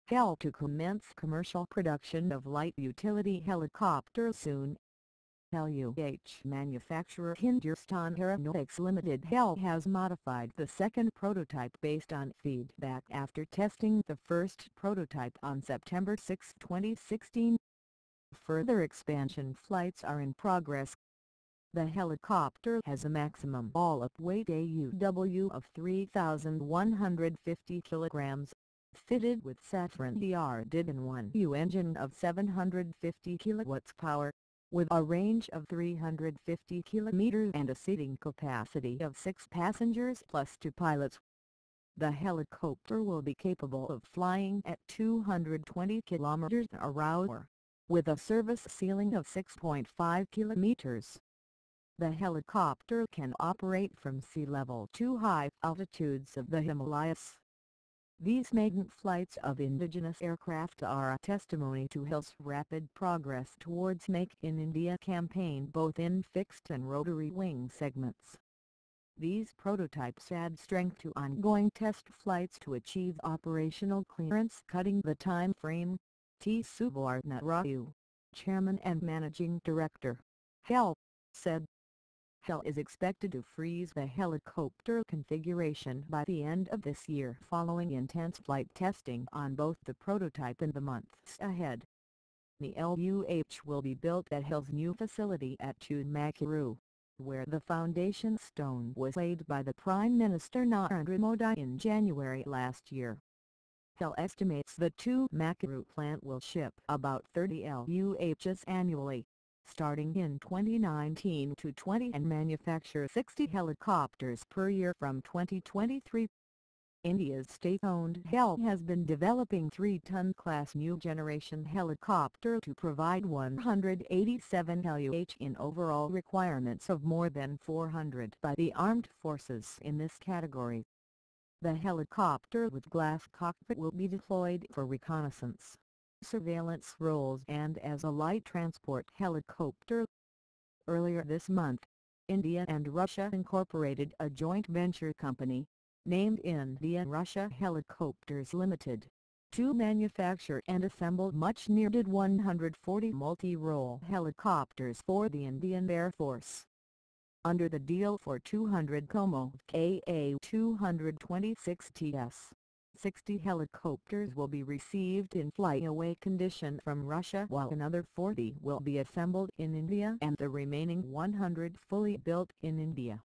HAL to commence commercial production of light utility helicopters soon. LUH manufacturer Hindustan Aeronautics Ltd HAL has modified the second prototype based on feedback after testing the first prototype on September 6, 2016. Further expansion flights are in progress. The helicopter has a maximum all-up weight AUW of 3,150 kilograms, fitted with Safran HE Ardiden-1U engine of 750 kilowatts power, with a range of 350 kilometers and a seating capacity of 6 passengers plus 2 pilots. The helicopter will be capable of flying at 220 kilometers per hour, with a service ceiling of 6.5 kilometers. The helicopter can operate from sea level to high altitudes of the Himalayas. These maiden flights of indigenous aircraft are a testimony to HAL's rapid progress towards Make in India campaign both in fixed and rotary wing segments. These prototypes add strength to ongoing test flights to achieve operational clearance, cutting the time frame. Suvarna Raju, Chairman and Managing Director, HAL, said. HAL is expected to freeze the helicopter configuration by the end of this year following intense flight testing on both the prototype and the months ahead. The LUH will be built at HAL's new facility at Tumakuru, where the foundation stone was laid by the Prime Minister Narendra Modi in January last year. HAL estimates the Tumakuru plant will ship about 30 LUHs annually, starting in 2019-20 and manufacture 60 helicopters per year from 2023. India's state-owned HAL has been developing 3-ton class new generation helicopter to provide 187 LUH in overall requirements of more than 400 by the armed forces in this category. The helicopter with glass cockpit will be deployed for reconnaissance, surveillance roles and as a light transport helicopter. Earlier this month, India and Russia incorporated a joint venture company, named India-Russia Helicopters Ltd, to manufacture and assemble much-needed 140 multi-role helicopters for the Indian Air Force. Under the deal for 200 Como Ka-226ts, 60 helicopters will be received in fly-away condition from Russia while another 40 will be assembled in India and the remaining 100 fully built in India.